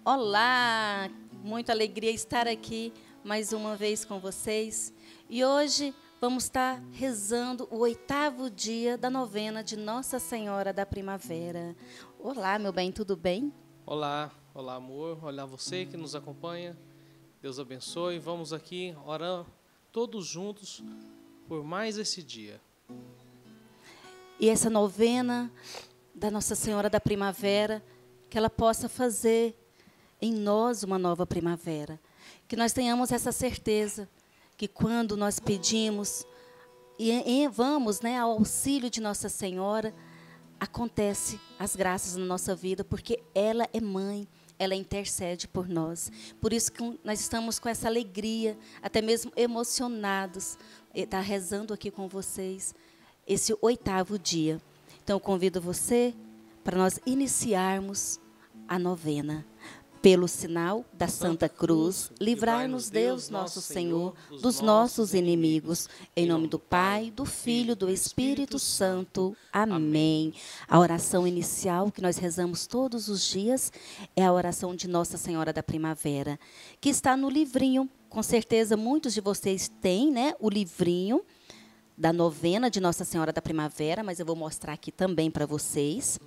Olá, muita alegria estar aqui mais uma vez com vocês. E hoje vamos estar rezando o 8º dia da novena de Nossa Senhora da Primavera. Olá, meu bem, tudo bem? Olá, olá amor, olá você que nos acompanha, Deus abençoe. Vamos aqui orar todos juntos por mais esse dia. E essa novena da Nossa Senhora da Primavera, que ela possa fazer em nós uma nova primavera. Que nós tenhamos essa certeza que quando nós pedimos e vamos, ao auxílio de Nossa Senhora, acontece as graças na nossa vida, porque ela é mãe, ela intercede por nós. Por isso que nós estamos com essa alegria, até mesmo emocionados, estar rezando aqui com vocês esse 8º dia. Então, eu convido você para nós iniciarmos a novena. Pelo sinal da Santa Cruz, livrai-nos Deus, nosso Senhor, dos nossos inimigos. Em nome do Pai, do Filho, do Espírito Santo. Amém. A oração inicial que nós rezamos todos os dias é a oração de Nossa Senhora da Primavera, que está no livrinho. Com certeza, muitos de vocês têm, o livrinho da novena de Nossa Senhora da Primavera, mas eu vou mostrar aqui também para vocês.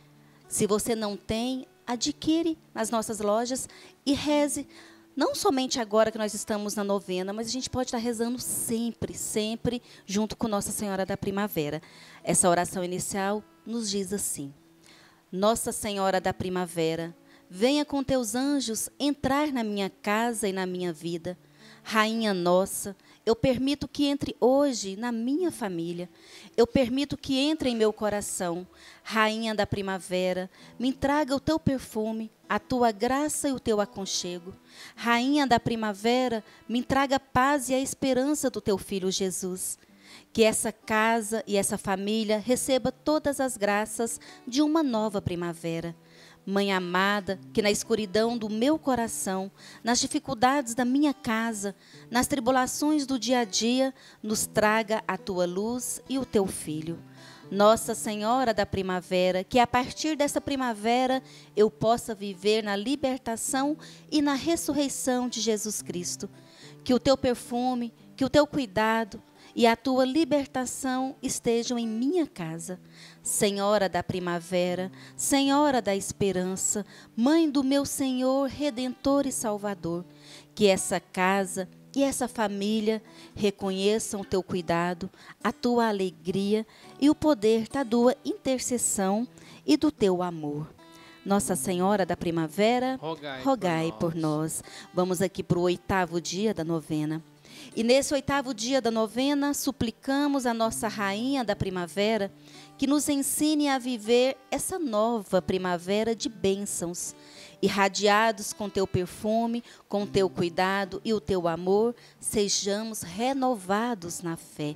Se você não tem, adquire nas nossas lojas e reze, não somente agora que nós estamos na novena, mas a gente pode estar rezando sempre, sempre, junto com Nossa Senhora da Primavera. Essa oração inicial nos diz assim: Nossa Senhora da Primavera, venha com teus anjos entrar na minha casa e na minha vida. Rainha nossa, eu permito que entre hoje na minha família. Eu permito que entre em meu coração. Rainha da primavera, me traga o teu perfume, a tua graça e o teu aconchego. Rainha da primavera, me traga a paz e a esperança do teu Filho Jesus. Que essa casa e essa família receba todas as graças de uma nova primavera. Mãe amada, que na escuridão do meu coração, nas dificuldades da minha casa, nas tribulações do dia a dia, nos traga a tua luz e o teu Filho. Nossa Senhora da Primavera, que a partir dessa primavera eu possa viver na libertação e na ressurreição de Jesus Cristo. Que o teu perfume, que o teu cuidado e a tua libertação estejam em minha casa. Senhora da primavera, Senhora da esperança, Mãe do meu Senhor, Redentor e Salvador, que essa casa e essa família reconheçam o teu cuidado, a tua alegria e o poder da tua intercessão e do teu amor. Nossa Senhora da Primavera, rogai por nós. Vamos aqui para o 8º dia da novena. E nesse 8º dia da novena, suplicamos a nossa Rainha da Primavera que nos ensine a viver essa nova primavera de bênçãos. Irradiados com teu perfume, com teu cuidado e o teu amor, sejamos renovados na fé.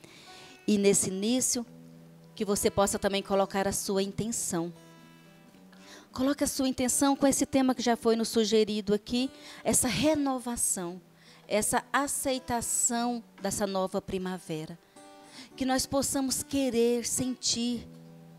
E nesse início, que você possa também colocar a sua intenção. Coloque a sua intenção com esse tema que já foi nos sugerido aqui, essa renovação, essa aceitação dessa nova primavera. Que nós possamos querer, sentir,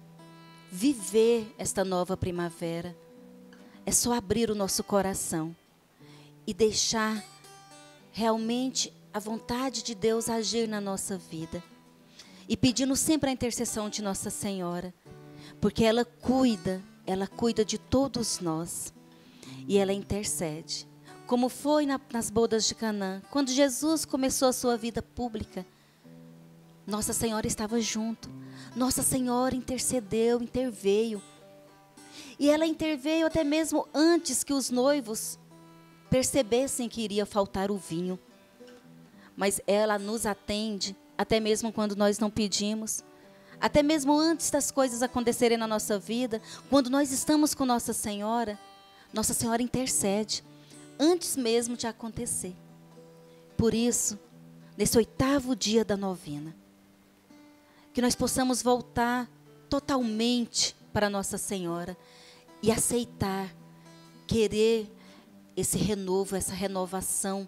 viver esta nova primavera. É só abrir o nosso coração e deixar realmente a vontade de Deus agir na nossa vida. E pedindo sempre a intercessão de Nossa Senhora, porque ela cuida de todos nós e ela intercede. Como foi nas bodas de Canaã, quando Jesus começou a sua vida pública, Nossa Senhora estava junto. Nossa Senhora intercedeu, interveio. E ela interveio até mesmo antes que os noivos percebessem que iria faltar o vinho. Mas ela nos atende, até mesmo quando nós não pedimos. Até mesmo antes das coisas acontecerem na nossa vida, quando nós estamos com Nossa Senhora intercede, antes mesmo de acontecer. Por isso, nesse 8º dia da novena, que nós possamos voltar totalmente para Nossa Senhora e aceitar, querer esse renovo, essa renovação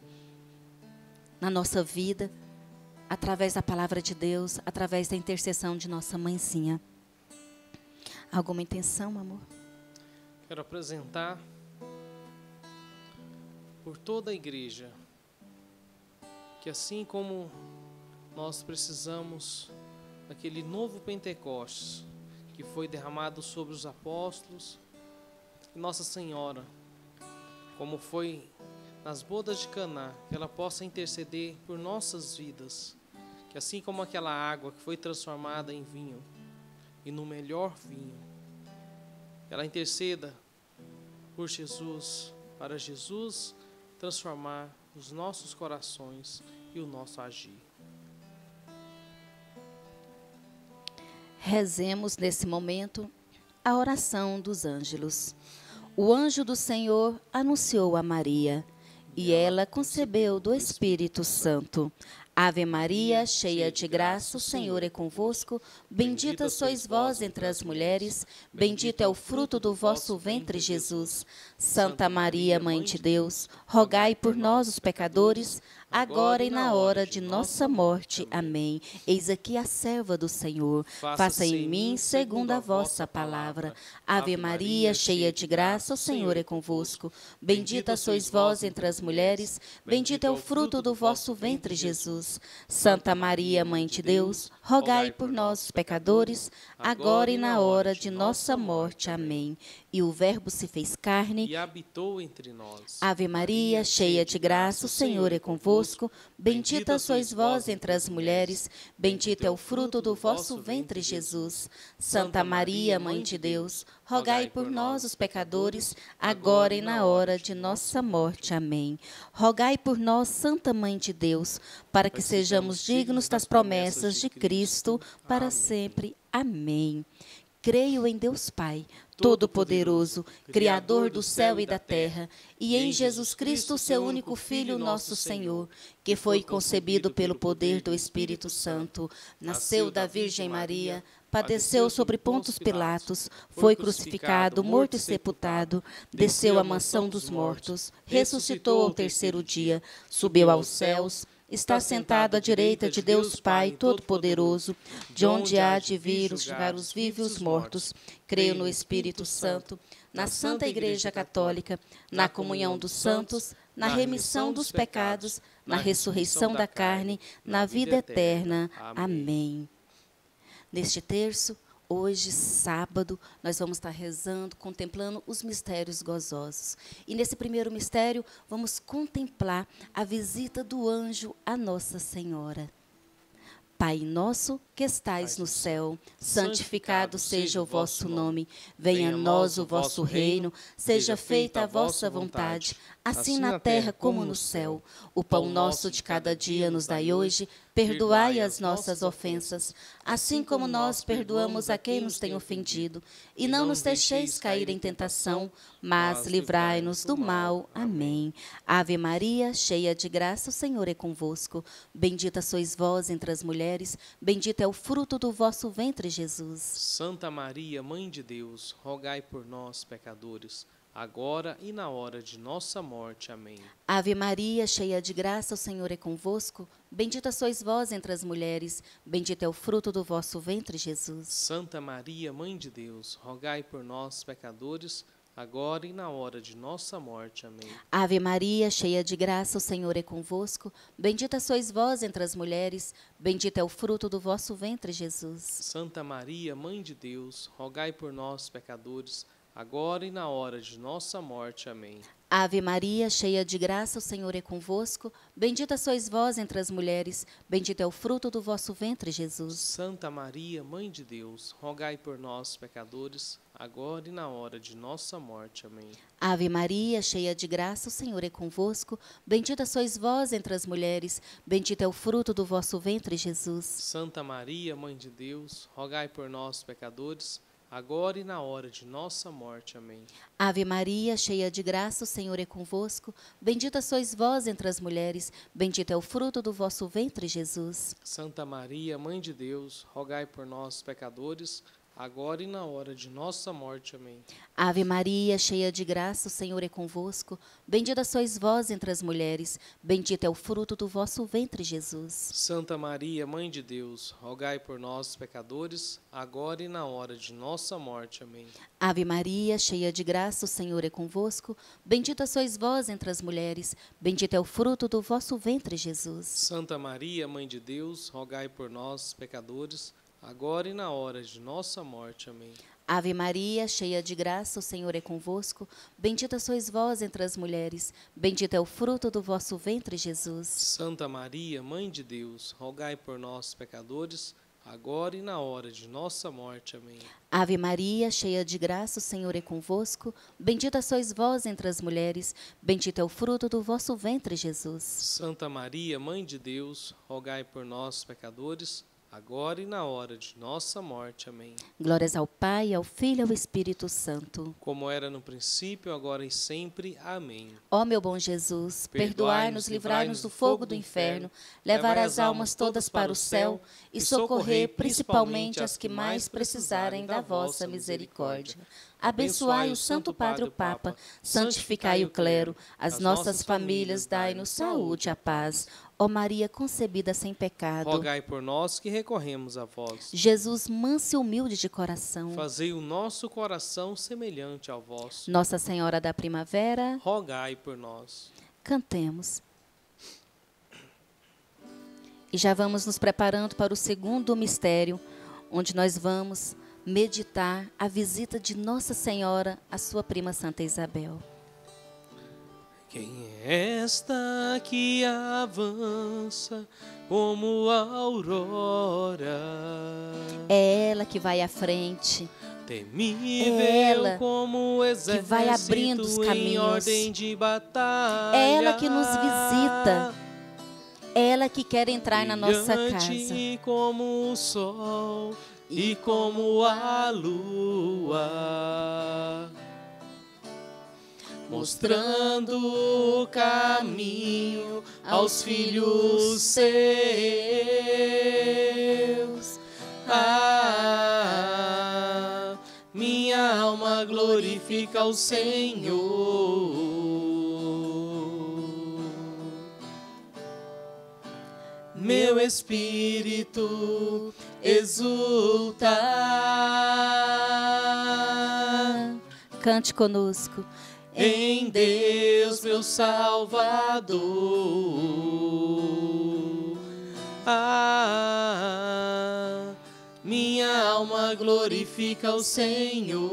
na nossa vida, através da palavra de Deus, através da intercessão de nossa mãezinha. Alguma intenção, amor? Quero apresentar por toda a igreja, que assim como nós precisamos daquele novo Pentecostes que foi derramado sobre os apóstolos e Nossa Senhora, como foi nas bodas de Caná, que ela possa interceder por nossas vidas, que assim como aquela água que foi transformada em vinho e no melhor vinho, ela interceda por Jesus, para Jesus transformar os nossos corações e o nosso agir. Rezemos nesse momento a oração dos ângelos. O anjo do Senhor anunciou a Maria, e ela concebeu do Espírito Santo. Ave Maria, cheia de graça, o Senhor é convosco. Bendita sois vós entre as mulheres, bendito é o fruto do vosso ventre, Jesus. Santa Maria, Mãe de Deus, rogai por nós, os pecadores, agora e na hora de nossa morte. Amém. Eis aqui a serva do Senhor. Faça em mim segundo a vossa palavra. Ave Maria, cheia de graça, o Senhor é convosco. Bendita sois vós entre as mulheres, bendito é o fruto do vosso ventre, Jesus. Santa Maria, Mãe de Deus, rogai por nós, os pecadores, agora e na hora de nossa morte. Amém. E o Verbo se fez carne E habitou entre nós. Ave Maria, cheia de graça, o Senhor é convosco. Bendita sois vós entre as mulheres, bendito é o fruto do vosso ventre, Jesus. Santa Maria, Mãe de Deus, rogai por nós, os pecadores, agora e na hora de nossa morte. Amém. Rogai por nós, Santa Mãe de Deus, para que sejamos dignos das promessas de Cristo para sempre. Amém. Creio em Deus Pai, Todo-Poderoso, Criador do céu e da terra, e em Jesus Cristo, seu único Filho, nosso Senhor, que foi concebido pelo poder do Espírito Santo, nasceu da Virgem Maria, padeceu sobre Pontos Pilatos, foi crucificado, morto e sepultado, desceu à mansão dos mortos, ressuscitou ao terceiro dia, subiu aos céus, está sentado à direita de Deus Pai Todo-Poderoso, de onde há de vir julgar os vivos e os mortos. Creio no Espírito Santo, na Santa Igreja Católica, na comunhão dos santos, na remissão dos pecados, na ressurreição da carne, na vida eterna. Amém. Neste terço, hoje, sábado, nós vamos estar rezando, contemplando os mistérios gozosos. E nesse primeiro mistério, vamos contemplar a visita do anjo a Nossa Senhora. Pai nosso que estais no céu, santificado seja o vosso nome. Venha a nós o vosso reino, seja feita a vossa vontade, assim na terra como no céu. O pão nosso de cada dia nos dai hoje, perdoai as nossas ofensas, assim como nós perdoamos a quem nos tem ofendido. E não nos deixeis cair em tentação, mas livrai-nos do mal. Amém. Ave Maria, cheia de graça, o Senhor é convosco. Bendita sois vós entre as mulheres, bendito é o fruto do vosso ventre, Jesus. Santa Maria, Mãe de Deus, rogai por nós, pecadores, agora e na hora de nossa morte. Amém. Ave Maria, cheia de graça, o Senhor é convosco. Bendita sois vós entre as mulheres, bendito é o fruto do vosso ventre, Jesus. Santa Maria, Mãe de Deus, rogai por nós, pecadores, agora e na hora de nossa morte. Amém. Ave Maria, cheia de graça, o Senhor é convosco. Bendita sois vós entre as mulheres, bendito é o fruto do vosso ventre, Jesus. Santa Maria, Mãe de Deus, rogai por nós, pecadores, agora e na hora de nossa morte. Amém. Ave Maria, cheia de graça, o Senhor é convosco. Bendita sois vós entre as mulheres, bendito é o fruto do vosso ventre, Jesus. Santa Maria, Mãe de Deus, rogai por nós, pecadores, agora e na hora de nossa morte. Amém. Ave Maria, cheia de graça, o Senhor é convosco. Bendita sois vós entre as mulheres, bendito é o fruto do vosso ventre, Jesus. Santa Maria, Mãe de Deus, rogai por nós, pecadores, agora e na hora de nossa morte. Amém. Ave Maria, cheia de graça, o Senhor é convosco. Bendita sois vós entre as mulheres, bendito é o fruto do vosso ventre, Jesus. Santa Maria, Mãe de Deus, rogai por nós, pecadores, agora e na hora de nossa morte. Amém. Ave Maria, cheia de graça, o Senhor é convosco. Bendita sois vós entre as mulheres, bendito é o fruto do vosso ventre, Jesus. Santa Maria, Mãe de Deus, rogai por nós, pecadores, agora e na hora de nossa morte. Amém. Ave Maria, cheia de graça, o Senhor é convosco. Bendita sois vós entre as mulheres, bendito é o fruto do vosso ventre, Jesus. Santa Maria, Mãe de Deus, rogai por nós, pecadores, agora e na hora de nossa morte. Amém. Ave Maria, cheia de graça, o Senhor é convosco. Bendita sois vós entre as mulheres, bendito é o fruto do vosso ventre, Jesus. Santa Maria, Mãe de Deus, rogai por nós, pecadores, agora e na hora de nossa morte. Amém. Ave Maria, cheia de graça, o Senhor é convosco. Bendita sois vós entre as mulheres, bendito é o fruto do vosso ventre, Jesus. Santa Maria, Mãe de Deus, rogai por nós, pecadores, agora e na hora de nossa morte. Amém. Glórias ao Pai, ao Filho e ao Espírito Santo. Como era no princípio, agora e sempre. Amém. Ó meu bom Jesus, perdoai-nos, livrai-nos do fogo do inferno, levar as almas todas para o céu e socorrer principalmente as que mais precisarem da vossa misericórdia. Abençoai o Santo Padre o Papa, santificai o clero, as nossas famílias, dai-nos saúde e a paz. Ó Maria concebida sem pecado, Rogai por nós que recorremos a vós. Jesus manso e humilde de coração, Fazei o nosso coração semelhante ao vosso. Nossa Senhora da Primavera, Rogai por nós. cantemos. E já vamos nos preparando para o segundo mistério, onde nós vamos meditar a visita de Nossa Senhora à sua prima Santa Isabel. Quem é esta que avança como a aurora? É ela que vai à frente, Temível ela como o exército que vai abrindo os em caminhos. ordem de batalha. É ela que nos visita, é ela que quer entrar na nossa casa. Brilhante como o sol e como a lua, mostrando o caminho aos filhos seus. Ah, minha alma glorifica o Senhor. Meu espírito exulta. Cante conosco. Em Deus, meu Salvador. Ah, minha alma glorifica o Senhor.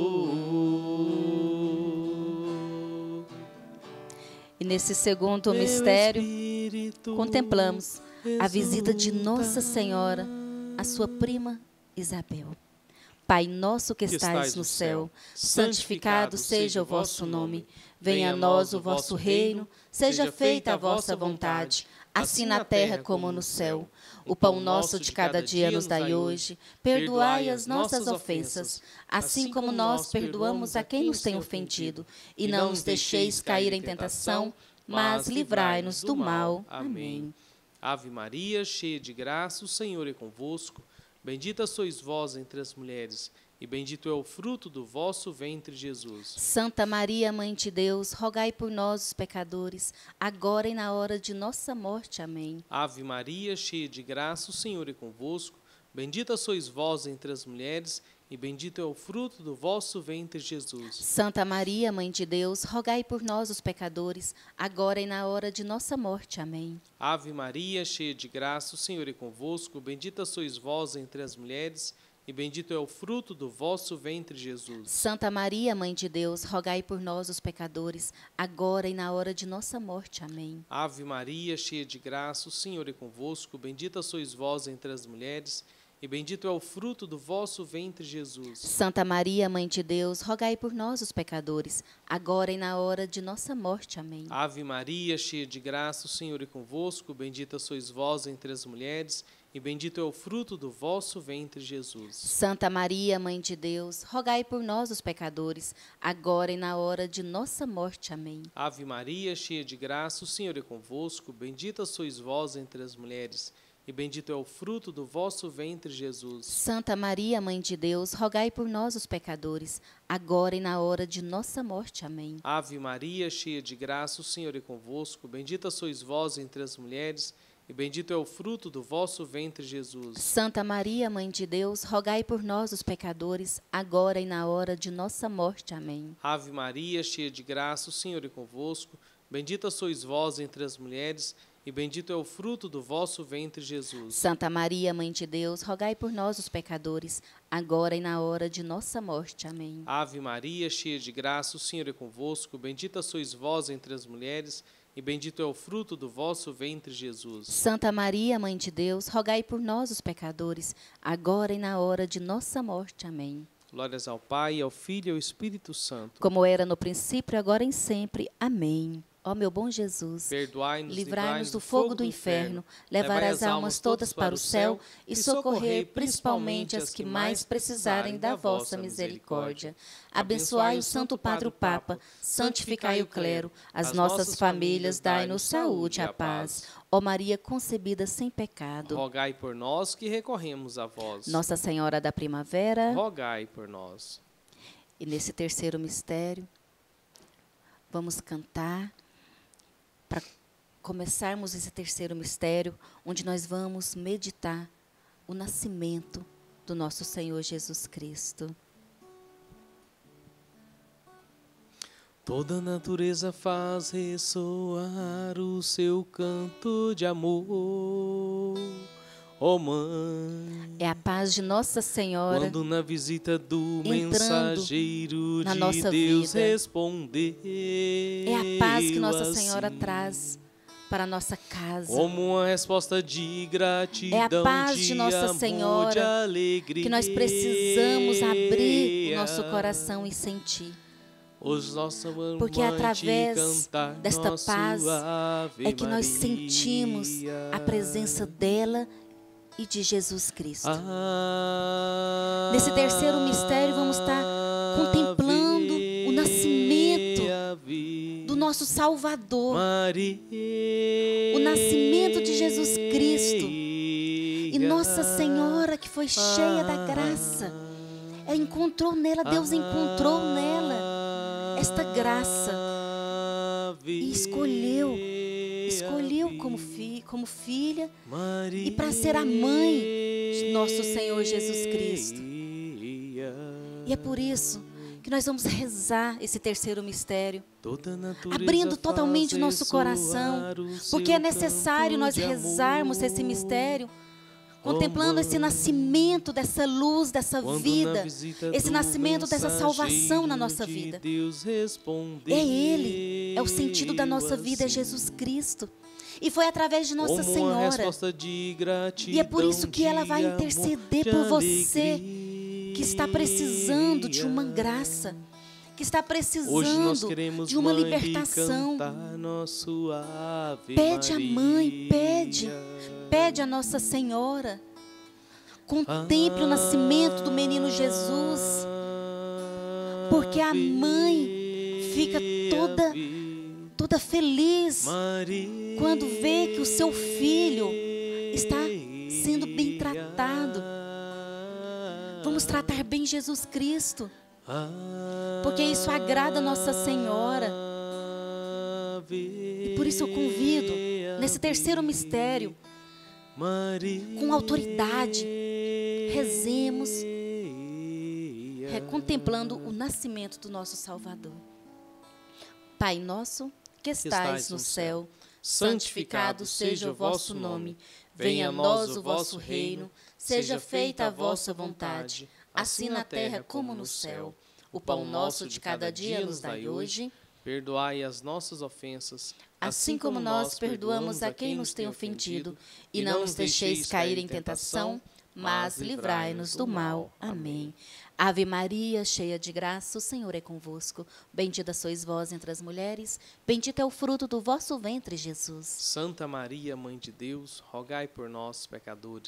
E nesse segundo mistério, contemplamos a visita de Nossa Senhora à sua prima Isabel. Pai nosso que estais no céu, santificado seja o vosso nome. Venha a nós o vosso reino, seja feita a vossa vontade, assim na terra como no céu. O pão nosso de cada dia nos dai hoje, perdoai as nossas ofensas, assim como nós perdoamos a quem nos tem ofendido. E não nos deixeis cair em tentação, mas livrai-nos do mal. Amém. Ave Maria, cheia de graça, o Senhor é convosco. Bendita sois vós entre as mulheres, e bendito é o fruto do vosso ventre, Jesus. Santa Maria, Mãe de Deus, rogai por nós, os pecadores, agora e na hora de nossa morte. Amém. Ave Maria, cheia de graça, o Senhor é convosco. Bendita sois vós entre as mulheres, e bendito é o fruto do vosso ventre, Jesus. Santa Maria, Mãe de Deus, rogai por nós, os pecadores, agora e na hora de nossa morte. Amém. Ave Maria, cheia de graça, o Senhor é convosco. Bendita sois vós entre as mulheres, e bendito é o fruto do vosso ventre, Jesus. Santa Maria, Mãe de Deus, rogai por nós, os pecadores, agora e na hora de nossa morte. Amém. Ave Maria, cheia de graça, o Senhor é convosco. Bendita sois vós entre as mulheres, e bendito é o fruto do vosso ventre, Jesus. Santa Maria, Mãe de Deus, rogai por nós, os pecadores, agora e na hora de nossa morte. Amém. Ave Maria, cheia de graça, o Senhor é convosco. Bendita sois vós entre as mulheres, e bendito é o fruto do vosso ventre, Jesus. Santa Maria, Mãe de Deus, rogai por nós, os pecadores, agora e na hora de nossa morte. Amém. Ave Maria, cheia de graça, o Senhor é convosco. Bendita sois vós entre as mulheres, e bendito é o fruto do vosso ventre, Jesus. Santa Maria, Mãe de Deus, rogai por nós, os pecadores, agora e na hora de nossa morte. Amém. Ave Maria, cheia de graça, o Senhor é convosco. Bendita sois vós entre as mulheres, e bendito é o fruto do vosso ventre, Jesus. Santa Maria, Mãe de Deus, rogai por nós, os pecadores, agora e na hora de nossa morte. Amém. Ave Maria, cheia de graça, o Senhor é convosco. Bendita sois vós entre as mulheres, e bendito é o fruto do vosso ventre, Jesus. Santa Maria, Mãe de Deus, rogai por nós, os pecadores, agora e na hora de nossa morte. Amém. Ave Maria, cheia de graça, o Senhor é convosco. Bendita sois vós entre as mulheres, e bendito é o fruto do vosso ventre, Jesus. Santa Maria, Mãe de Deus, rogai por nós, os pecadores, agora e na hora de nossa morte. Amém. Glórias ao Pai, ao Filho e ao Espírito Santo. Como era no princípio, agora e sempre. Amém. Ó meu bom Jesus, Perdoai-nos, livrai-nos do fogo do inferno, levai as almas todas para o céu e socorrei principalmente as que mais precisarem da vossa misericórdia. Abençoai o Santo Padre o Papa, santificai o clero, as nossas famílias, dai-nos saúde e a paz. Ó Maria concebida sem pecado, rogai por nós que recorremos a vós. Nossa Senhora da Primavera, rogai por nós. E nesse terceiro mistério, vamos cantar para começarmos esse terceiro mistério, onde nós vamos meditar o nascimento do nosso Senhor Jesus Cristo. Toda a natureza faz ressoar o seu canto de amor, ó Mãe. É a paz de Nossa Senhora quando na visita do mensageiro na de nossa Deus vida. respondeu. É a paz que Nossa Senhora assim, traz para a nossa casa. como uma resposta de gratidão, É a paz de Nossa amor, Senhora de alegria, que nós precisamos abrir o nosso coração e sentir. Hoje nós amamos Porque te através cantar desta nosso paz Ave é que nós Maria. sentimos a presença dela e de Jesus Cristo. Nesse terceiro mistério vamos estar contemplando o nascimento do nosso Salvador, o nascimento de Jesus Cristo. E Nossa Senhora, que foi cheia da graça, ela encontrou nela, Deus encontrou nela esta graça e escolheu como filha e para ser a mãe de nosso Senhor Jesus Cristo. E é por isso que nós vamos rezar esse terceiro mistério, abrindo totalmente o nosso coração, porque é necessário nós rezarmos esse mistério, contemplando esse nascimento dessa luz, dessa vida, esse nascimento dessa salvação na nossa vida. É Ele, é o sentido da nossa vida, é Jesus Cristo. E foi através de Nossa Senhora. E é por isso que ela vai interceder por você, que está precisando de uma graça, que está precisando de uma libertação. Pede a mãe, pede a Nossa Senhora. Contemple o nascimento do menino Jesus, porque a mãe fica toda feliz quando vê que o seu filho está sendo bem tratado. Vamos tratar bem Jesus Cristo, porque isso agrada a Nossa Senhora. E por isso eu convido, nesse terceiro mistério, com autoridade, rezemos, contemplando o nascimento do nosso Salvador. Pai nosso, que estais no céu, santificado seja o vosso nome. Venha a nós o vosso reino, seja feita a vossa vontade, assim na terra como no céu. O pão nosso de cada dia nos dai hoje. Perdoai as nossas ofensas, assim como nós perdoamos a quem nos tem ofendido, e não nos deixeis cair em tentação, mas livrai-nos do mal. Amém. Ave Maria, cheia de graça, o Senhor é convosco. Bendita sois vós entre as mulheres, bendito é o fruto do vosso ventre, Jesus. Santa Maria, Mãe de Deus, rogai por nós, pecadores,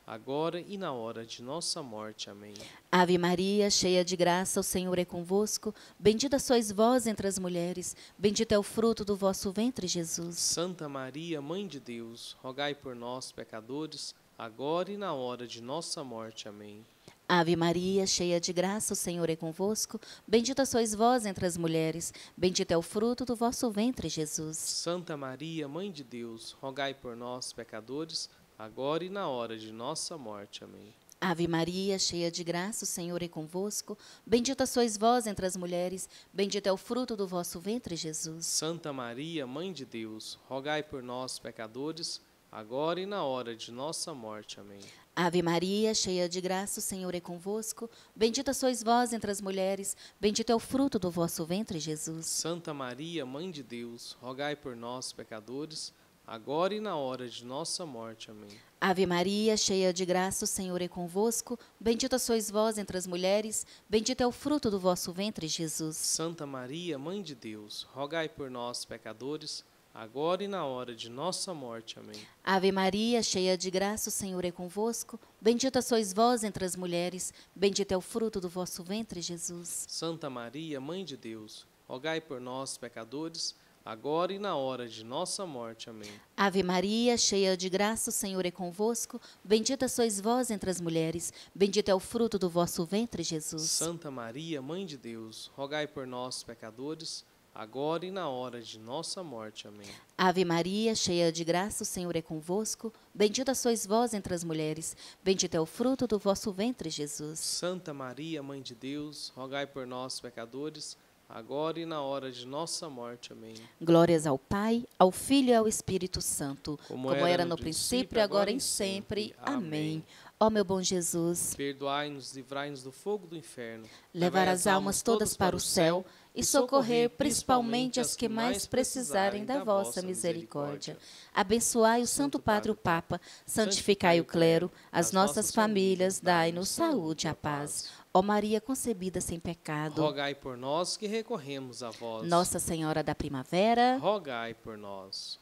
agora e na hora de nossa morte. Amém. Ave Maria, cheia de graça, o Senhor é convosco. Bendita sois vós entre as mulheres, bendito é o fruto do vosso ventre, Jesus. Santa Maria, Mãe de Deus, rogai por nós, pecadores, agora e na hora de nossa morte. Amém. Ave Maria, cheia de graça, o Senhor é convosco. Bendita sois vós entre as mulheres, bendito é o fruto do vosso ventre, Jesus. Santa Maria, Mãe de Deus, rogai por nós, pecadores, agora e na hora de nossa morte. Amém. Ave Maria, cheia de graça, o Senhor é convosco. Bendita sois vós entre as mulheres, bendito é o fruto do vosso ventre, Jesus. Santa Maria, Mãe de Deus, rogai por nós, pecadores, agora e na hora de nossa morte. Amém. Ave Maria, cheia de graça, o Senhor é convosco. Bendita sois vós entre as mulheres, bendito é o fruto do vosso ventre, Jesus. Santa Maria, Mãe de Deus, rogai por nós, pecadores, agora e na hora de nossa morte. Amém. Ave Maria, cheia de graça, o Senhor é convosco. Bendita sois vós entre as mulheres, bendito é o fruto do vosso ventre, Jesus. Santa Maria, Mãe de Deus, rogai por nós, pecadores, agora e na hora de nossa morte. Amém. Ave Maria, cheia de graça, o Senhor é convosco. Bendita sois vós entre as mulheres, bendito é o fruto do vosso ventre, Jesus. Santa Maria, Mãe de Deus, rogai por nós, pecadores, agora e na hora de nossa morte. Amém. Ave Maria, cheia de graça, o Senhor é convosco. Bendita sois vós entre as mulheres, bendito é o fruto do vosso ventre, Jesus. Santa Maria, Mãe de Deus, rogai por nós, pecadores, agora e na hora de nossa morte. Amém. Ave Maria, cheia de graça, o Senhor é convosco. Bendita sois vós entre as mulheres, bendito é o fruto do vosso ventre, Jesus. Santa Maria, Mãe de Deus, rogai por nós, pecadores, agora e na hora de nossa morte. Amém. Glórias ao Pai, ao Filho e ao Espírito Santo, Como como era era no princípio, agora e sempre. Amém. Ó meu bom Jesus, Perdoai-nos, livrai-nos do fogo do inferno. levar as almas todas para o céu e socorrer principalmente as que mais precisarem da vossa misericórdia. Abençoai o Santo Padre o Papa, santificai o clero, as nossas famílias, dai-nos saúde e a paz. Ó Maria concebida sem pecado, Rogai por nós que recorremos a vós. Nossa Senhora da Primavera. Rogai por nós.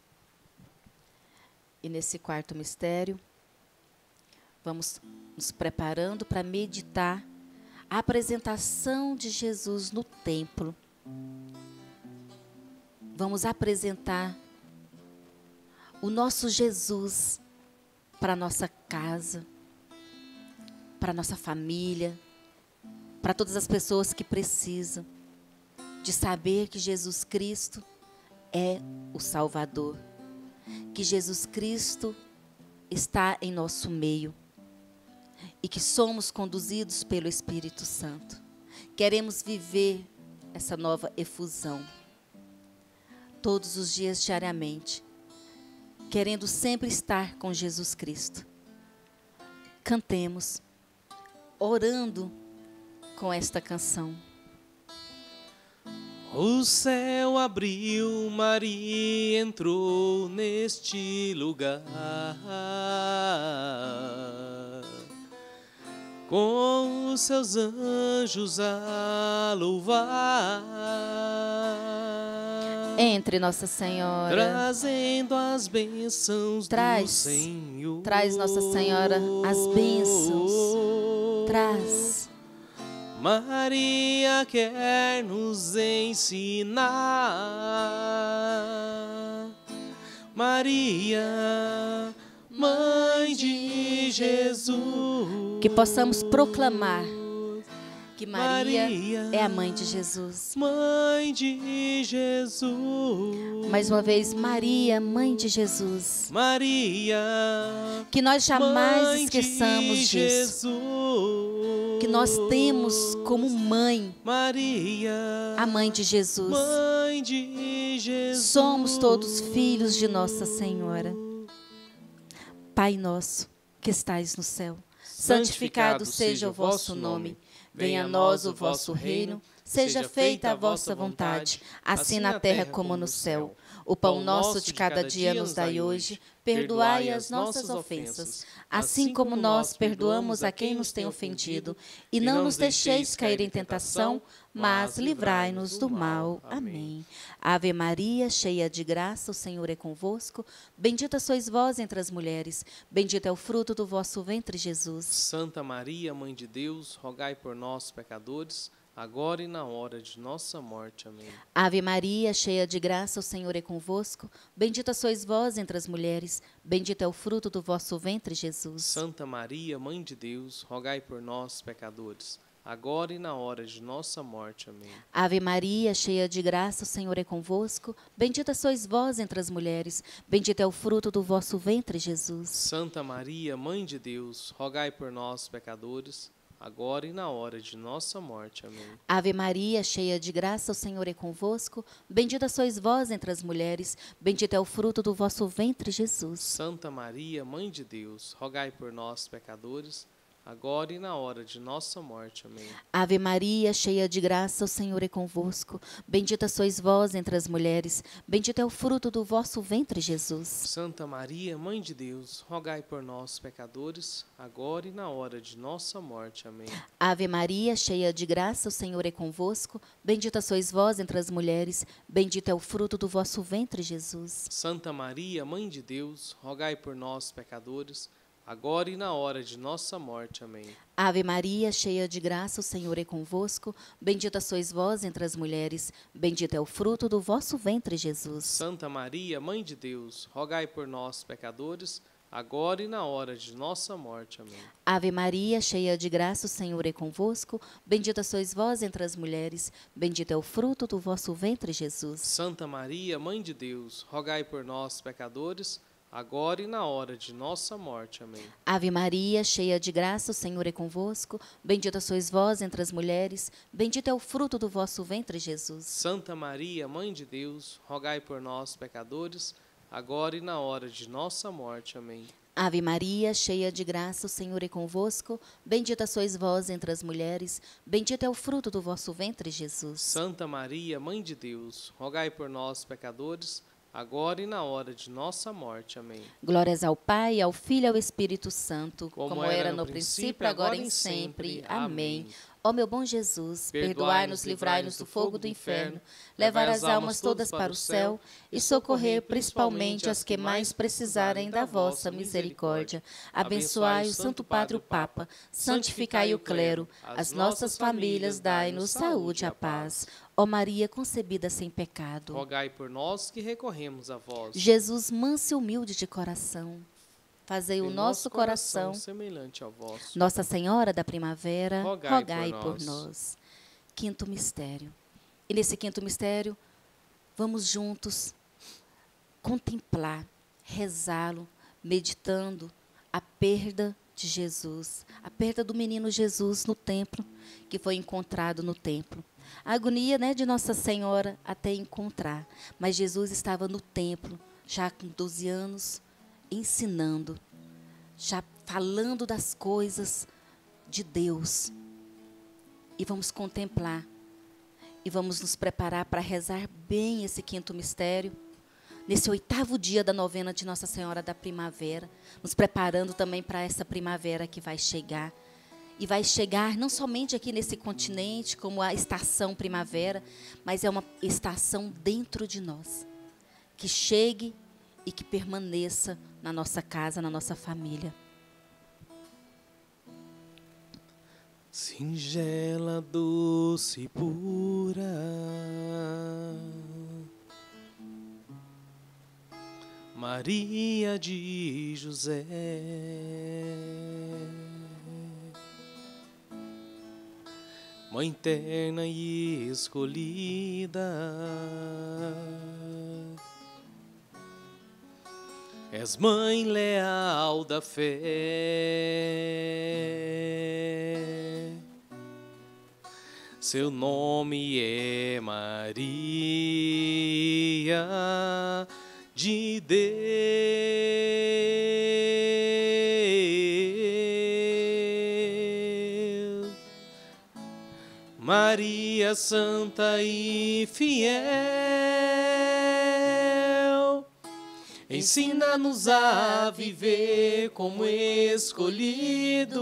E nesse quarto mistério, vamos nos preparando para meditar a apresentação de Jesus no templo. Vamos apresentar o nosso Jesus para a nossa casa, para a nossa família, para todas as pessoas que precisam de saber que Jesus Cristo é o Salvador, que Jesus Cristo está em nosso meio e que somos conduzidos pelo Espírito Santo. Queremos viver essa nova efusão todos os dias, diariamente, querendo sempre estar com Jesus Cristo. Cantemos, orando com esta canção. O céu abriu, Maria entrou neste lugar, com os seus anjos a louvar, Entre Nossa Senhora, trazendo as bênçãos do Senhor. Traz Nossa Senhora as bênçãos, traz. Maria quer nos ensinar. Maria, Mãe de Jesus. Que possamos proclamar que Maria é a Mãe de Jesus. Mãe de Jesus. Mais uma vez, Maria, Mãe de Jesus. Maria, que nós jamais esqueçamos disso. Jesus. Que nós temos como mãe Maria, a Mãe de Jesus. Mãe de Jesus. Somos todos filhos de Nossa Senhora. Pai nosso, que estais no céu, santificado seja o vosso nome. Venha a nós o vosso reino. Seja feita a vossa vontade, assim na terra como no céu. O pão nosso de cada dia nos dai hoje. Perdoai as nossas ofensas, assim como nós perdoamos a quem nos tem ofendido. E não nos deixeis cair em tentação, mas livrai-nos do mal. Amém. Ave Maria, cheia de graça, o Senhor é convosco. Bendita sois vós entre as mulheres. Bendito é o fruto do vosso ventre, Jesus. Santa Maria, Mãe de Deus, rogai por nós, pecadores, agora e na hora de nossa morte. Amém. Ave Maria, cheia de graça, o Senhor é convosco. Bendita sois vós entre as mulheres. Bendito é o fruto do vosso ventre, Jesus. Santa Maria, Mãe de Deus, rogai por nós, pecadores, agora e na hora de nossa morte. Amém. Ave Maria, cheia de graça, o Senhor é convosco. Bendita sois vós entre as mulheres. Bendito é o fruto do vosso ventre, Jesus. Santa Maria, Mãe de Deus, rogai por nós, pecadores, agora e na hora de nossa morte. Amém. Ave Maria, cheia de graça, o Senhor é convosco. Bendita sois vós entre as mulheres. Bendito é o fruto do vosso ventre, Jesus. Santa Maria, Mãe de Deus, rogai por nós, pecadores, agora e na hora de nossa morte. Amém. Ave Maria, cheia de graça, o Senhor é convosco. Bendita sois vós entre as mulheres. Bendito é o fruto do vosso ventre, Jesus. Santa Maria, Mãe de Deus, rogai por nós, pecadores, agora e na hora de nossa morte. Amém. Ave Maria, cheia de graça, o Senhor é convosco. Bendita sois vós entre as mulheres. Bendito é o fruto do vosso ventre, Jesus. Santa Maria, Mãe de Deus, rogai por nós, pecadores, agora e na hora de nossa morte. Amém. Ave Maria, cheia de graça, o Senhor é convosco. Bendita sois vós entre as mulheres. Bendito é o fruto do vosso ventre, Jesus. Santa Maria, Mãe de Deus, rogai por nós, pecadores, agora e na hora de nossa morte. Amém. Ave Maria, cheia de graça, o Senhor é convosco. Bendita sois vós entre as mulheres. Bendito é o fruto do vosso ventre, Jesus. Santa Maria, Mãe de Deus, rogai por nós, pecadores, agora e na hora de nossa morte. Amém. Ave Maria, cheia de graça, o Senhor é convosco. Bendita sois vós entre as mulheres. Bendito é o fruto do vosso ventre, Jesus. Santa Maria, Mãe de Deus, rogai por nós, pecadores, agora e na hora de nossa morte. Amém. Ave Maria, cheia de graça, o Senhor é convosco. Bendita sois vós entre as mulheres. Bendito é o fruto do vosso ventre, Jesus. Santa Maria, Mãe de Deus, rogai por nós, pecadores, agora e na hora de nossa morte. Amém. Glórias ao Pai, ao Filho e ao Espírito Santo, como era no princípio, agora e sempre. Amém. Ó meu bom Jesus, perdoai-nos, livrai-nos do fogo do inferno, levar as almas todas para o céu e socorrer principalmente as que mais precisarem da vossa misericórdia. Abençoai o Santo Padre o Papa, santificai o clero, as nossas famílias, dai-nos saúde e a paz. Ó Maria concebida sem pecado, rogai por nós que recorremos a vós. Jesus manso e humilde de coração, fazei o nosso coração semelhante ao vosso. Nossa Senhora da Primavera, rogai por nós. Quinto mistério. E nesse quinto mistério, vamos juntos contemplar, rezá-lo, meditando a perda de Jesus, a perda do menino Jesus no templo, que foi encontrado no templo. A agonia, de Nossa Senhora até encontrar. Mas Jesus estava no templo, já com 12 anos, ensinando, já falando das coisas de Deus. E vamos contemplar, e vamos nos preparar para rezar bem esse quinto mistério, nesse 8º dia da novena de Nossa Senhora da Primavera, nos preparando também para essa primavera que vai chegar. E vai chegar não somente aqui nesse continente, como a estação primavera, mas é uma estação dentro de nós. Que chegue e que permaneça na nossa casa, na nossa família. Singela, doce e pura, Maria de José, Mãe terna e escolhida, és mãe leal da fé. Seu nome é Maria de Deus. Maria Maria Santa e fiel, ensina-nos a viver como escolhido.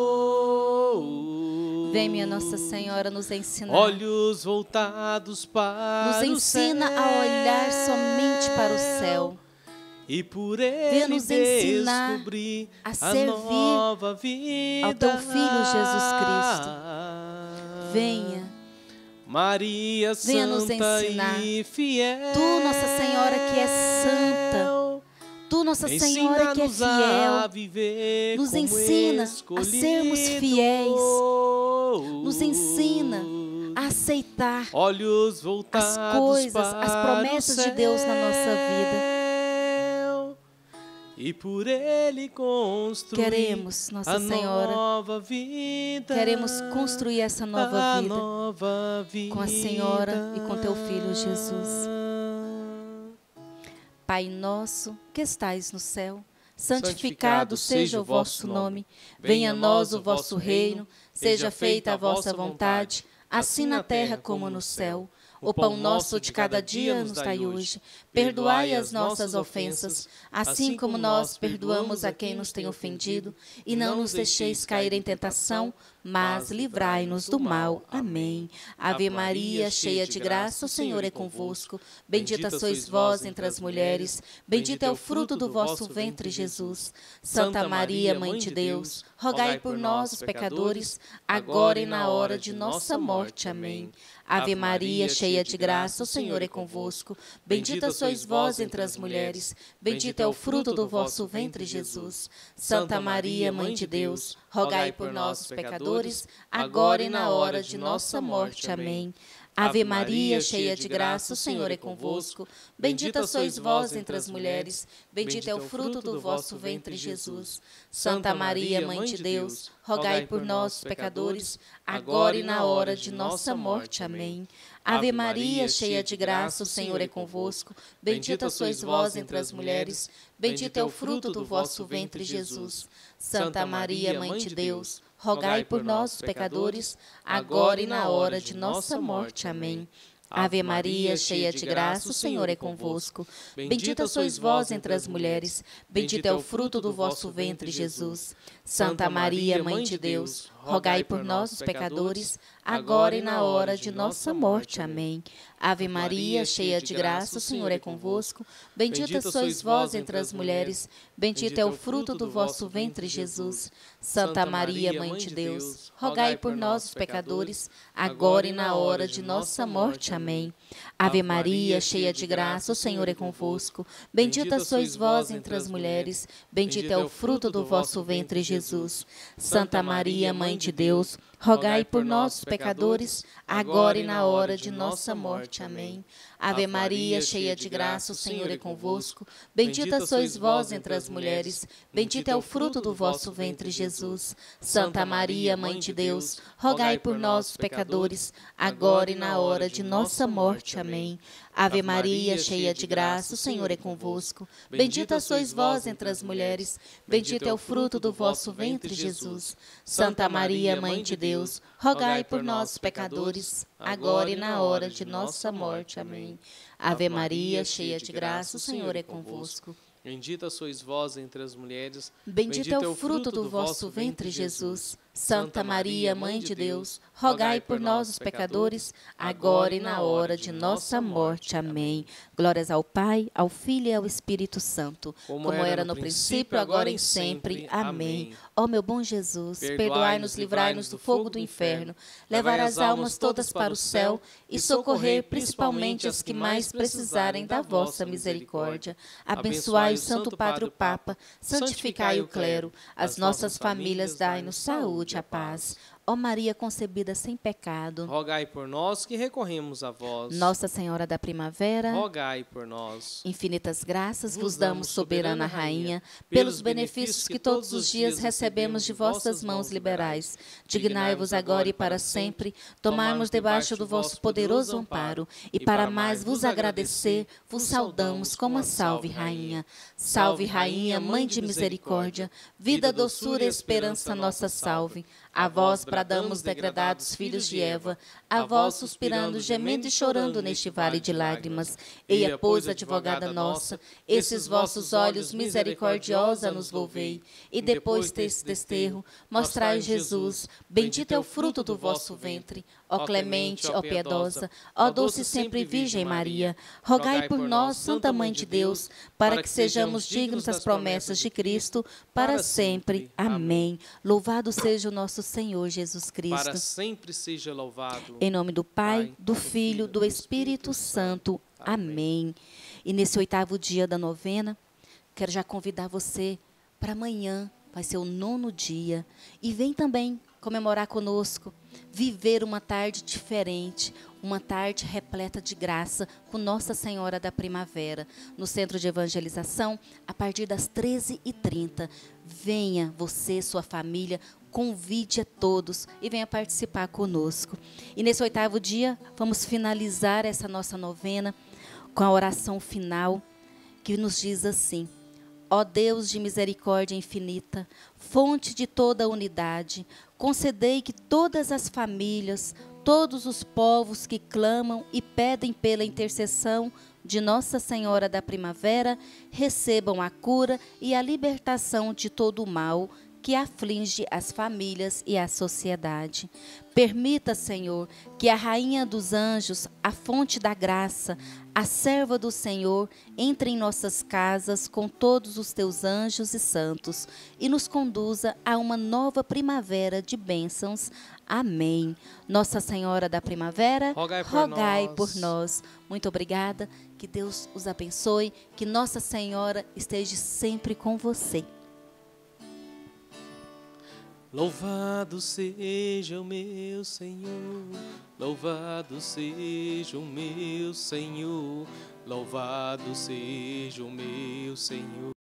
Vem, minha Nossa Senhora, nos ensinar. Olhos voltados para nos ensina a olhar somente para o céu. E por ele nos ensinar descobrir a servir nova vida ao teu Filho Jesus Cristo. Venha. Maria Venha nos Santa ensinar. e fiel. Tu, Nossa Senhora, que é santa. Tu, Nossa Senhora, que é fiel. Nos ensina a sermos fiéis. Nos ensina a aceitar Olhos voltados as coisas, para as promessas de Deus na nossa vida. E por ele construir Queremos, Nossa a Senhora, nova vida, queremos construir essa nova vida com a Senhora e com teu Filho Jesus. Pai nosso, que estais no céu, santificado seja o vosso nome. Venha a nós o vosso reino, seja feita a vossa vontade, assim na terra como no céu. O pão nosso de cada dia nos dai hoje. Perdoai as nossas ofensas, assim como nós perdoamos a quem nos tem ofendido. E não nos deixeis cair em tentação, mas livrai-nos do mal. Amém. Ave Maria, cheia de graça, o Senhor é convosco. Bendita sois vós entre as mulheres, bendito é o fruto do vosso ventre, Jesus. Santa Maria, Mãe de Deus, rogai por nós, os pecadores, agora e na hora de nossa morte. Amém. Ave Maria, cheia de graça, o Senhor é convosco. Bendita sois vós entre as mulheres, bendito é o fruto do vosso ventre, Jesus. Santa Maria, Mãe de Deus, rogai por nós, os pecadores, agora e na hora de nossa morte. Amém. Ave Maria, cheia de graça, o Senhor é convosco. Bendita sois vós entre as mulheres, bendito é o fruto do vosso ventre, Jesus. Santa Maria, Mãe de Deus, rogai por nós, pecadores, agora e na hora de nossa morte. Amém. Ave Maria, cheia de graça, o Senhor é convosco. Bendita sois vós entre as mulheres, bendito é o fruto do vosso ventre, Jesus. Santa Maria, Mãe de Deus, rogai por nós, os pecadores, agora e na hora de nossa morte. Amém. Ave Maria, cheia de graça, o Senhor é convosco. Bendita sois vós entre as mulheres, bendito é o fruto do vosso ventre, Jesus. Santa Maria, Mãe de Deus, rogai por nós, os pecadores, agora e na hora de nossa morte. Amém. Ave Maria, cheia de graça, o Senhor é convosco. Bendita sois vós entre as mulheres, bendito é o fruto do vosso ventre, Jesus. Santa Maria, Mãe de Deus, rogai por nós, os pecadores, agora e na hora de nossa morte. Amém. Ave Maria, cheia de graça, o Senhor é convosco. Bendita sois vós entre as mulheres, bendito é o fruto do vosso ventre, Jesus. Santa Maria, Mãe de Deus, rogai por nós, os pecadores, agora e na hora de nossa morte. Amém. Ave Maria, cheia de graça, o Senhor é convosco. Bendita sois vós entre as mulheres, bendito é o fruto do vosso ventre, Jesus. Santa Maria, Mãe de Deus, rogai por nós, os pecadores, agora e na hora de nossa morte. Amém. Ave Maria, cheia de graça, o Senhor é convosco. Bendita sois vós entre as mulheres, bendito é o fruto do vosso ventre, Jesus. Santa Maria, Mãe de Deus, rogai por nós, os pecadores, agora e na hora de nossa morte. Amém. Ave Maria, cheia de graça, o Senhor é convosco. Bendita sois vós entre as mulheres, bendito é o fruto do vosso ventre, Jesus. Santa Maria, Mãe de Deus, rogai por nós, os pecadores, agora e na hora de nossa morte. Amém. Glórias ao Pai, ao Filho e ao Espírito Santo, como era no princípio, agora e sempre. Amém. Ó meu bom Jesus, perdoai-nos, livrai-nos do fogo do inferno, levai as almas todas para o céu e socorrer principalmente as que mais precisarem da vossa misericórdia. Abençoai o Santo Padre o Papa, santificai o clero, as nossas famílias dai-nos saúde, a paz. Ó Maria concebida sem pecado, rogai por nós que recorremos a vós. Nossa Senhora da Primavera, rogai por nós. Infinitas graças vos damos, soberana Rainha, pelos benefícios que todos os dias recebemos de vossas mãos liberais. Dignai-vos agora e para sempre tomarmos debaixo do vosso poderoso amparo, e para mais vos agradecer, vos saudamos como a Salve Rainha. Salve Rainha, Mãe de misericórdia, vida, doçura e esperança, nossa salve. A vós bradamos, degradados filhos de Eva, a vós suspirando, gemendo e chorando neste vale de lágrimas. Eia, pois, advogada nossa, esses vossos olhos misericordiosa nos volvei, e depois deste desterro, mostrai Jesus, bendito é o fruto do vosso ventre. Ó clemente, ó piedosa, ó doce sempre Virgem Maria, rogai por nós, Santa Mãe de Deus, para que sejamos dignos das promessas de Cristo, para sempre. Amém. Louvado seja o nosso Senhor Jesus Cristo. Para sempre seja louvado. Em nome do Pai, do Filho, do Espírito Santo. Amém. E nesse 8º dia da novena, quero já convidar você para amanhã, vai ser o 9º dia. E vem também comemorar conosco, viver uma tarde diferente, uma tarde repleta de graça com Nossa Senhora da Primavera, no Centro de Evangelização, a partir das 13h30. Venha você, sua família, convide a todos e venha participar conosco. E nesse 8º dia, vamos finalizar essa nossa novena com a oração final, que nos diz assim: ó Deus de misericórdia infinita, fonte de toda a unidade, concedei que todas as famílias, todos os povos que clamam e pedem pela intercessão de Nossa Senhora da Primavera, recebam a cura e a libertação de todo o mal que aflige as famílias e a sociedade. Permita, Senhor, que a Rainha dos Anjos, a fonte da graça, a serva do Senhor, entre em nossas casas com todos os teus anjos e santos e nos conduza a uma nova primavera de bênçãos. Amém. Nossa Senhora da Primavera, rogai por nós. Muito obrigada, que Deus os abençoe, que Nossa Senhora esteja sempre com você. Louvado seja o meu Senhor, louvado seja o meu Senhor, louvado seja o meu Senhor.